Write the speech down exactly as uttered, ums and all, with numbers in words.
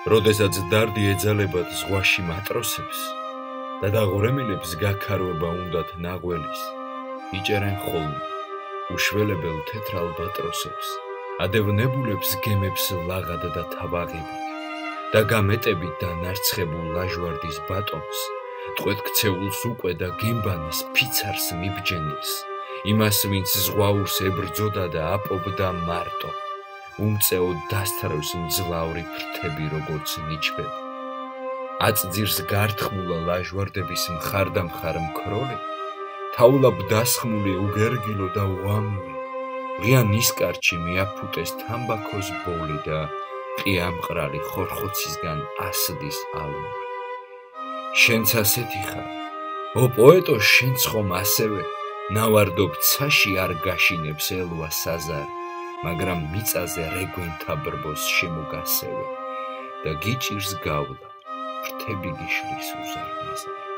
როდესაც დარდი ეძალებათ ზღვაში მატროსებს და დაღურემილებს გაქარვება უნდათ ნაღველის, იჭერენ ხოლმე უშველებელ თეთრ ალბატროსებს, ადევნებულებს გემებს ლაღად და თავაღებით და გამეტებით და ნარცხებულ ლაჟვარდის ბატონს, ტყვედ ქცეულს უკვე და გემბანის ფიცარს მიბჯენილს, იმას ვინც ზღვაურს ებრძოდა და აპობდა მარტო, უმწეო დასთრევს მძლავრი ფრთები როგორც ნიჩბები. აწძირს გართხმულა ლაჟვარდების მხარდამხარ მქროლი, თაულაბ დასხმული უგერგილო და უამური, ღია ნისკარტში მიაფუტეს თამბაქოს ბოლი და ყიამყრალი ხორხოცისგან ასდის ალმური. შენც ასეთი ხარ, ო პოეტო, შენც ხომ ასევე, ნავარდობ ცაში არ გაშინებს ელვა საზარი, მაგრამ მიწაზე რეგვენთა ბრბოს შემოგასევე და გიჭირს გავლა, ფრთები გიშლის უზარმაზარი.